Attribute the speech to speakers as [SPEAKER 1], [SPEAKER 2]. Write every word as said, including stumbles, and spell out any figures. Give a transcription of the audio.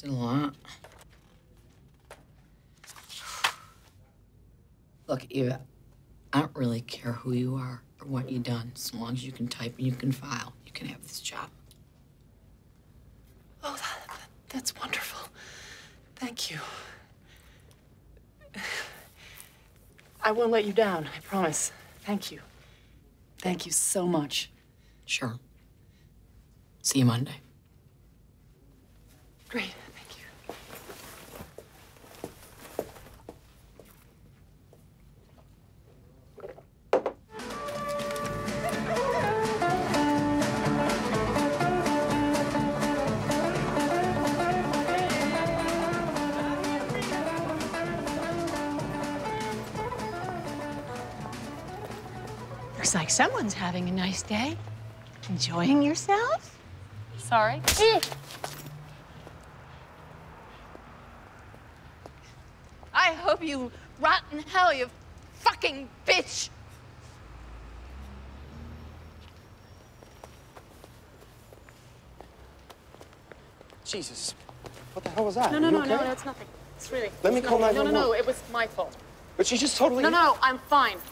[SPEAKER 1] Did a lot. Look, Eva, I don't really care who you are or what you've done. As long as you can type and you can file, you can have this job.
[SPEAKER 2] Oh, that, that's wonderful. Thank you. I won't let you down, I promise. Thank you. Thank you so much.
[SPEAKER 1] Sure. See you Monday.
[SPEAKER 2] Great, thank you.
[SPEAKER 3] Looks like someone's having a nice day. Enjoying yourself?
[SPEAKER 4] Sorry.
[SPEAKER 3] I hope you rot in hell, you fucking bitch!
[SPEAKER 5] Jesus, what the hell was that?
[SPEAKER 4] No, no,
[SPEAKER 5] Are you
[SPEAKER 4] no,
[SPEAKER 5] okay?
[SPEAKER 4] no, that's nothing. It's really.
[SPEAKER 5] Let me
[SPEAKER 4] it's
[SPEAKER 5] call
[SPEAKER 4] nothing.
[SPEAKER 5] nine one one.
[SPEAKER 4] No, no, no, it was my fault.
[SPEAKER 5] But she just totally...
[SPEAKER 4] No, no, I'm fine.